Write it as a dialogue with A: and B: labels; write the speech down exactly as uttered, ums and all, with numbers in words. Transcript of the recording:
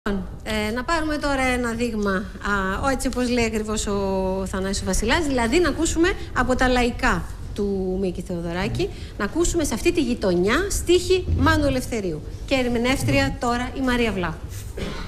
A: Ε, να πάρουμε τώρα ένα δείγμα, α, έτσι όπως λέει ακριβώς ο Θανάσης Βασιλάς, δηλαδή να ακούσουμε από τα λαϊκά του Μίκη Θεοδωράκη, να ακούσουμε σε αυτή τη γειτονιά στίχη Μάνου Ελευθερίου. Και ερμηνεύτρια τώρα η Μαρία Βλάχου.